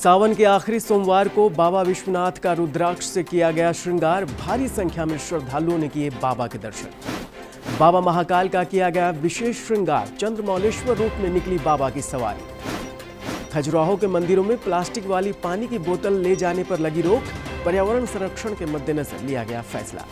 सावन के आखिरी सोमवार को बाबा विश्वनाथ का रुद्राक्ष से किया गया श्रृंगार। भारी संख्या में श्रद्धालुओं ने किए बाबा के दर्शन। बाबा महाकाल का किया गया विशेष श्रृंगार। चंद्रमौलेश्वर रूप में निकली बाबा की सवारी। खजुराहो के मंदिरों में प्लास्टिक वाली पानी की बोतल ले जाने पर लगी रोक। पर्यावरण संरक्षण के मद्देनजर लिया गया फैसला।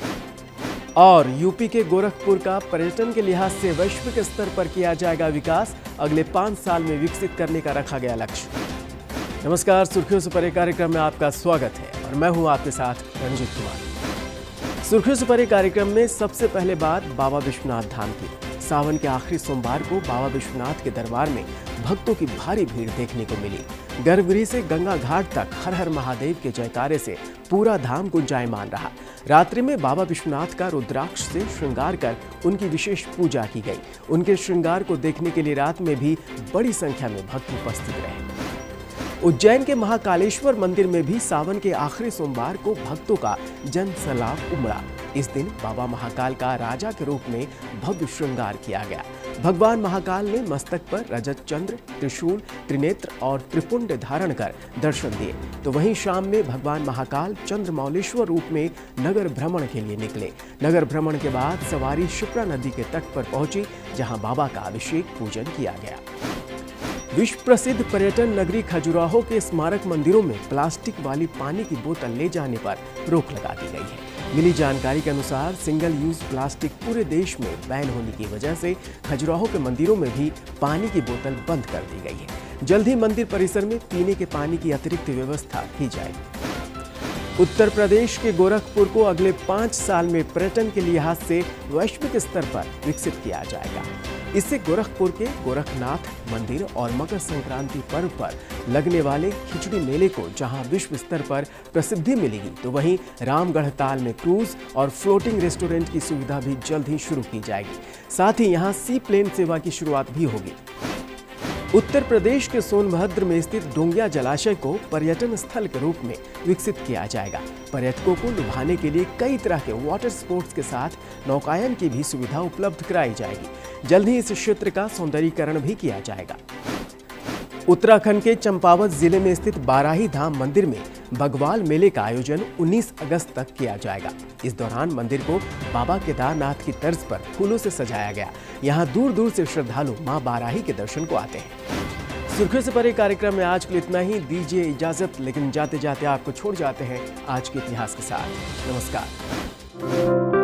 और यूपी के गोरखपुर का पर्यटन के लिहाज से वैश्विक स्तर पर किया जाएगा विकास। अगले 5 साल में विकसित करने का रखा गया लक्ष्य। नमस्कार, सुर्खियों से परे कार्यक्रम में आपका स्वागत है और मैं हूं आपके साथ रंजीत कुमार। सुर्खियों से परे कार्यक्रम में सबसे पहले बात बाबा विश्वनाथ धाम की। सावन के आखिरी सोमवार को बाबा विश्वनाथ के दरबार में भक्तों की भारी भीड़ देखने को मिली। गर्भगृह से गंगा घाट तक हर हर महादेव के जयकारे से पूरा धाम गुंजायमान रहा। रात्रि में बाबा विश्वनाथ का रुद्राक्ष से श्रृंगार कर उनकी विशेष पूजा की गई। उनके श्रृंगार को देखने के लिए रात में भी बड़ी संख्या में भक्त उपस्थित रहे। उज्जैन के महाकालेश्वर मंदिर में भी सावन के आखिरी सोमवार को भक्तों का जन सैलाब उमड़ा। इस दिन बाबा महाकाल का राजा के रूप में भव्य श्रृंगार किया गया। भगवान महाकाल ने मस्तक पर रजत चंद्र, त्रिशूल, त्रिनेत्र और त्रिपुंड धारण कर दर्शन दिए। तो वहीं शाम में भगवान महाकाल चंद्रमौलेश्वर रूप में नगर भ्रमण के लिए निकले। नगर भ्रमण के बाद सवारी क्षिप्रा नदी के तट पर पहुंची, जहां बाबा का अभिषेक पूजन किया गया। विश्व प्रसिद्ध पर्यटन नगरी खजुराहो के स्मारक मंदिरों में प्लास्टिक वाली पानी की बोतल ले जाने पर रोक लगा दी गई है। मिली जानकारी के अनुसार सिंगल यूज प्लास्टिक पूरे देश में बैन होने की वजह से खजुराहो के मंदिरों में भी पानी की बोतल बंद कर दी गई है। जल्द ही मंदिर परिसर में पीने के पानी की अतिरिक्त व्यवस्था की जाएगी। उत्तर प्रदेश के गोरखपुर को अगले 5 साल में पर्यटन के लिहाज से वैश्विक स्तर पर विकसित किया जाएगा। इससे गोरखपुर के गोरखनाथ मंदिर और मकर संक्रांति पर्व पर लगने वाले खिचड़ी मेले को जहां विश्व स्तर पर प्रसिद्धि मिलेगी, तो वहीं रामगढ़ ताल में क्रूज और फ्लोटिंग रेस्टोरेंट की सुविधा भी जल्द ही शुरू की जाएगी। साथ ही यहां सी प्लेन सेवा की शुरुआत भी होगी। उत्तर प्रदेश के सोनभद्र में स्थित डोंगिया जलाशय को पर्यटन स्थल के रूप में विकसित किया जाएगा। पर्यटकों को लुभाने के लिए कई तरह के वाटर स्पोर्ट्स के साथ नौकायन की भी सुविधा उपलब्ध कराई जाएगी। जल्द ही इस क्षेत्र का सौंदर्यीकरण भी किया जाएगा। उत्तराखंड के चंपावत जिले में स्थित बाराही धाम मंदिर में बगवाल मेले का आयोजन 19 अगस्त तक किया जाएगा। इस दौरान मंदिर को बाबा केदारनाथ की तर्ज पर फूलों से सजाया गया। यहाँ दूर दूर से श्रद्धालु मां बाराही के दर्शन को आते हैं। सुर्खियों से परे कार्यक्रम में आज के लिए इतना ही। दीजिए इजाजत, लेकिन जाते जाते आपको छोड़ जाते हैं आज के इतिहास के साथ। नमस्कार।